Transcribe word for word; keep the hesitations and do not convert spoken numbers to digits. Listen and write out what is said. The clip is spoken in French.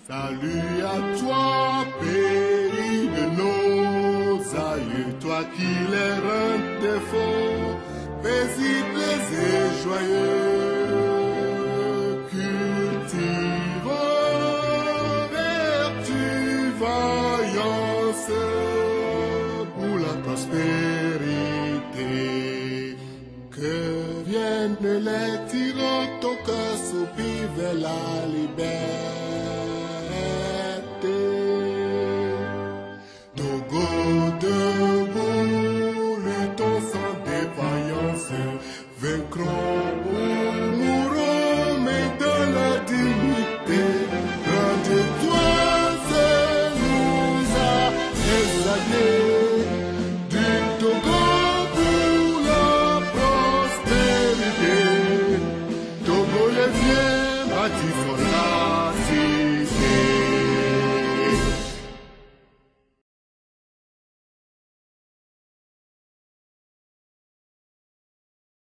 Salut à toi, pays de nos aïeux, toi qui les rends défaut, paisibles et joyeux, cultivons vertu, vaillance pour la prospérité. Que viennent les tyrans, ton cœur soupire vers la liberté. Togo debout, luttons sans défaillance, vaincrons ou mourrons, mais dans la dignité. Rends-toi, c'est nous a exaltés du Togo pour la prospérité. Togo les vieux bâtissons la cité.